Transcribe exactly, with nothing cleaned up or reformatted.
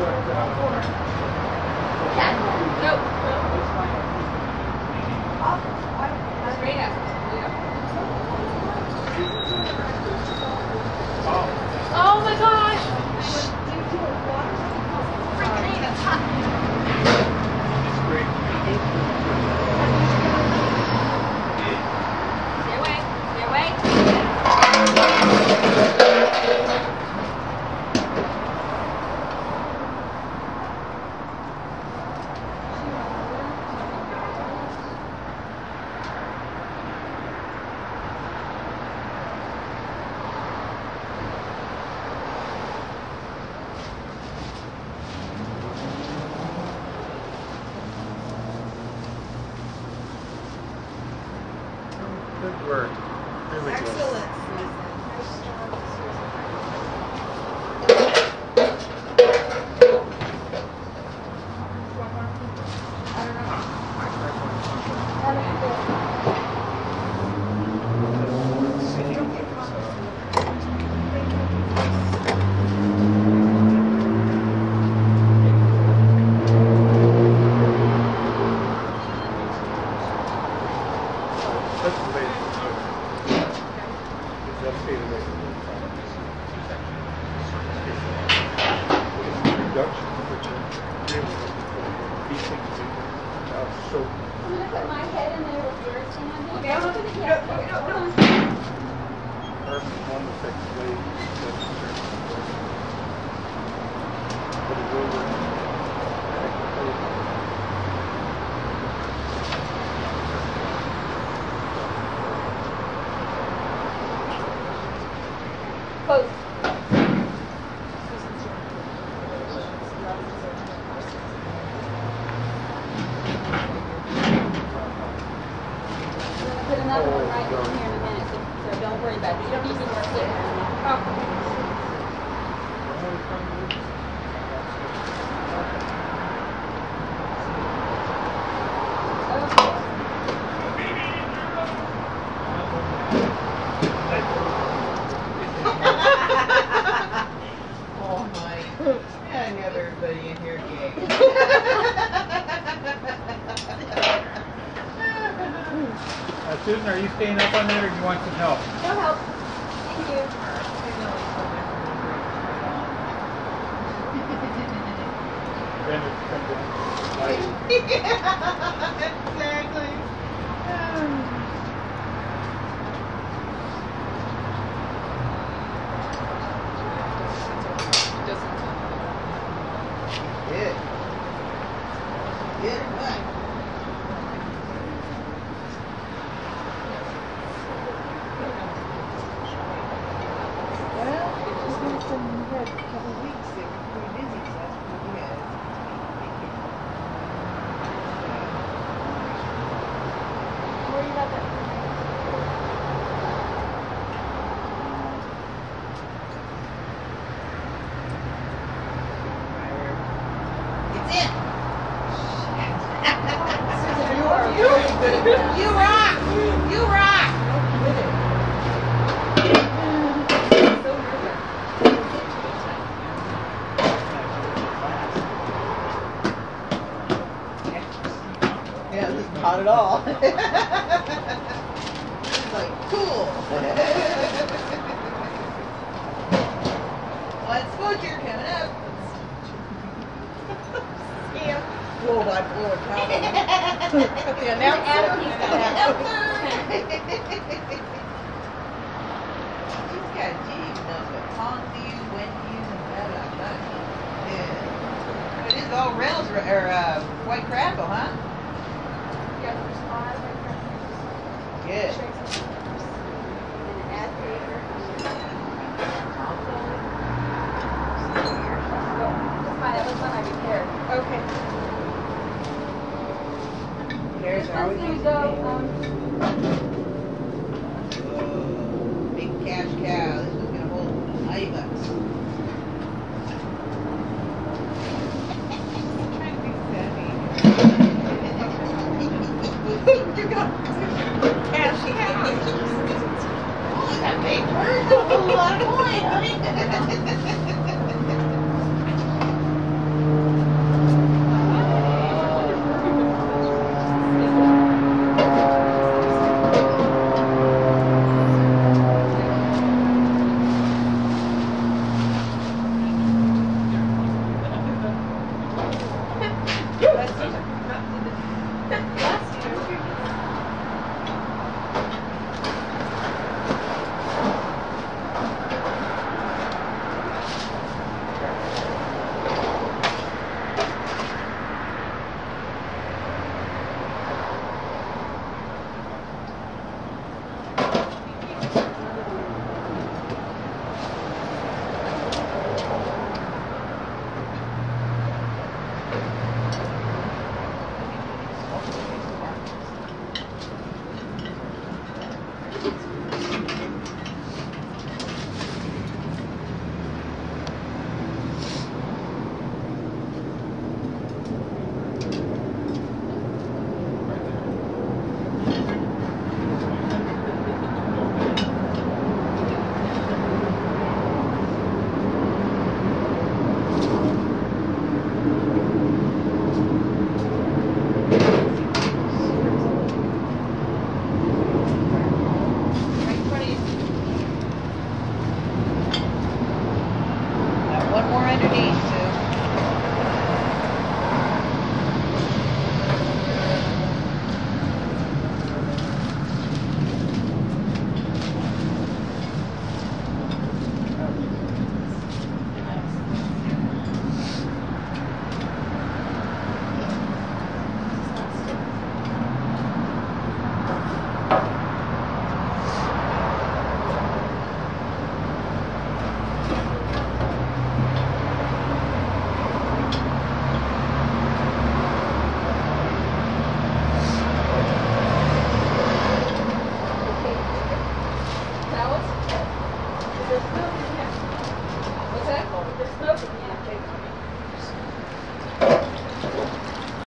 Oh my gosh! Stay away, stay away. Good work. Really good. Excellent, That's the way just stay away from the front. Reduction, which is really these things are so. I'm gonna put my head in there with yours, and I'm gonna go to the Perfect one to fix blade. Put it over. Close. Put another one right in here in a minute, so, so don't worry about it. You don't need any more sitting there. Oh. oh my. Yeah, I have everybody in here gay. Uh, Susan, are you staying up on that or do you want some help? No help. Thank you. Then it's come down. Like, yeah, exactly. Good. Good. What? Well, it's just been some had a couple of weeks that were pretty busy, so that's pretty good. Worry about that. It's in. you are you, you rock. You rock. Yeah, this is not at all. It's like cool. What's butcher coming up? Yeah. Whoa, I blew a towel. The announcer. She's got a G, knows what song to use, when to use, and blah, blah, blah. Yeah. But it is all Reynolds or uh, white crackle, huh? Yeah, there's five right there. Good. And add paper. That's fine, that was one I repaired. Okay. There's This our one's gonna go, um, Whoa, big cash cow. This one's gonna hold ninety bucks. Trying to be savvy. You got cash cow. Oh, that big bird's a whole lot of coin, honey. more underneath, Sue.